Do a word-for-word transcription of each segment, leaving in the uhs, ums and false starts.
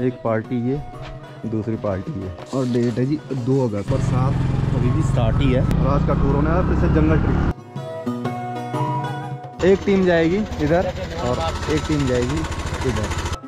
एक पार्टी ये, दूसरी पार्टी ये, और डेट है जी दो अगस्त। बरसात अभी भी स्टार्ट ही है और आज का टूर होने वाला फिर से जंगल ट्रिप। एक टीम जाएगी इधर और एक टीम जाएगी इधर।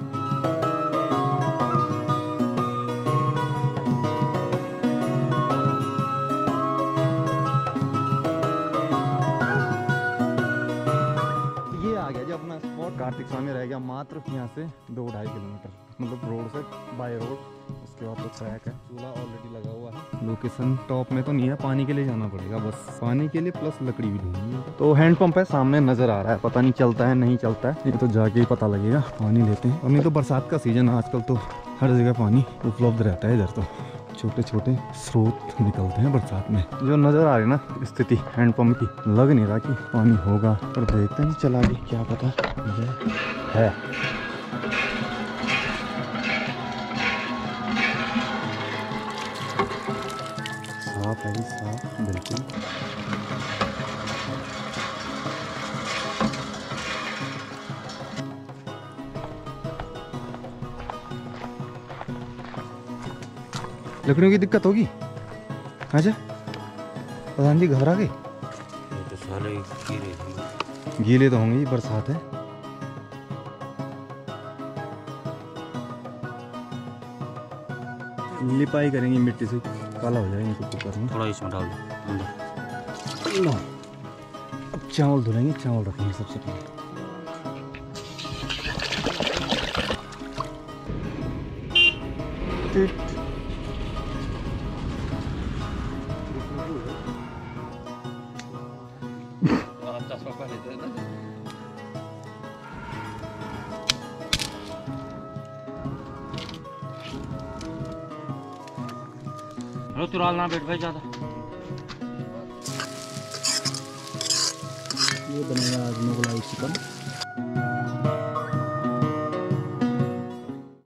अपना स्पॉट कार्तिक स्वामी रह गया मात्र यहाँ से दो ढाई किलोमीटर, मतलब रोड से बाय रोड। उसके बाद तो ट्रैक है, चूल्हा ऑलरेडी लगा हुआ है। लोकेशन टॉप में तो नहीं है, पानी के लिए जाना पड़ेगा, बस पानी के लिए प्लस लकड़ी भी ढूंढनी है। तो हैंड पंप है सामने नजर आ रहा है, पता नहीं चलता है नहीं चलता है, ये तो जाके ही पता लगेगा। पानी लेते हैं, और नहीं तो बरसात का सीजन है आजकल तो हर जगह पानी उपलब्ध रहता है। इधर तो छोटे छोटे स्रोत निकलते हैं बरसात में। जो नज़र आ रही ना स्थिति हैंडपम्प की, लग नहीं रहा कि पानी होगा, पर देखते हैं चला भी, क्या पता है। साफ है, साफ बिल्कुल। लकड़ियों की दिक्कत होगी। अच्छा प्रधान जी घर आ गए? तो सारे गीले गीले तो होंगे, बरसात है। लिपाई करेंगे मिट्टी से, काला हो जाएगा इनको कुकर में। थोड़ा इसमें डाल दो अंदर। अब चावल धुलेंगे, चावल रखेंगे सबसे पहले। चुराल ना बैठ भाई ज्यादा। ये बनेगा आज मुगलाई चिकन।